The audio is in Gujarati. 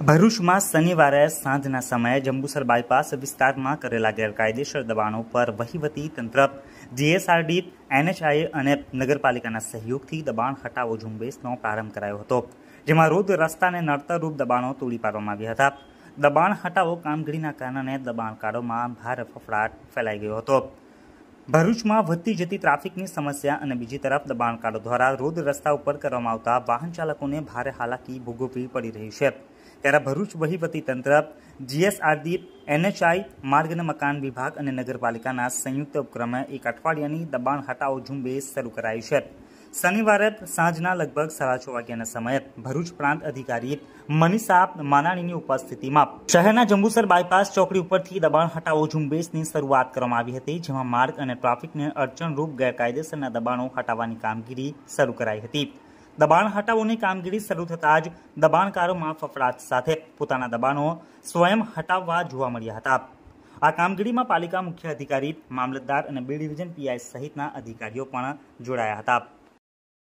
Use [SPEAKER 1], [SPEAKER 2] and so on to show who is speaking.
[SPEAKER 1] ભરૂચમાં શનિવારે સાંજના સમયે જંબુસર બાયપાસ વિસ્તારમાં કરેલા ગેરકાયદેસર દબાણો પર વહીવટી તંત્ર, જીએસઆરડી, એનએચઆઈ અને નગરપાલિકાના સહયોગથી દબાણ હટાવો ઝુંબેશનો પ્રારંભ કરાયો હતો, જેમાં રોડ રસ્તાને નડતરરૂપ દબાણો તોડી પાડવામાં આવ્યા હતા. દબાણ હટાવો કામગીરીના કારણે દબાણકારોમાં ભારે ફફડાટ ફેલાઈ ગયો હતો. ભરૂચમાં વધતી જતી ટ્રાફિકની સમસ્યા અને બીજી તરફ દબાણકારો દ્વારા રોડ રસ્તા ઉપર કરવામાં આવતા વાહન ચાલકોને ભારે હાલાકી ભોગવવી પડી રહી છે. ત્યારે ભરૂચ વહીવટી તંત્ર, જીએસઆરડી, એનએચઆઈ, માર્ગ અને મકાન વિભાગ અને નગરપાલિકાના સંયુક્ત ઉપક્રમે એક અઠવાડિયાની દબાણ હટાવો ઝુંબેશ શરૂ કરાઈ છે. શનિવારે સાંજના લગભગ 6:30 વાગ્યાના સમયે ભરૂચ પ્રાંત અધિકારી મનીષા માનાણીની ઉપસ્થિતિમાં શહેરના જંબુસર બાયપાસ ચોકડી ઉપરથી દબાણ હટાવો ઝુંબેશની શરૂઆત કરવામાં આવી હતી, જેમાં માર્ગ અને ટ્રાફિકને અડચણરૂપ ગેરકાયદેસરના દબાણો હટાવવાની કામગીરી શરૂ કરાઈ હતી. દબાણ હટાવોની કામગીરી શરૂ થતાં જ દબાણકારોમાં ફફડાટ સાથે પોતાના દબાણો સ્વયં હટાવવા જોવા મળ્યા હતા. આ કામગીરીમાં પાલિકા મુખ્ય અધિકારી, મામલતદાર અને બી ડિવિઝન પીઆઈ સહિતના અધિકારીઓ પણ જોડાયા હતા.